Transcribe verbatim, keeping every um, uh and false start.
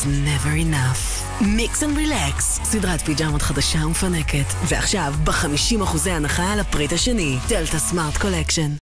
never enough. Mix and relax, סדרת פיג'מות חדשה ומפנקת. ועכשיו, ב-חמישים אחוזי הנחה על הפריט השני. דלטה סמארט קולקשן.